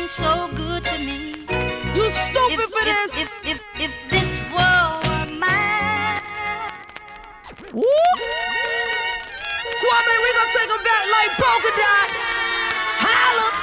been so good to me. You stupid for this. If this world were mine. Woo! Kwame, we gonna take him back like polka dots. Holla!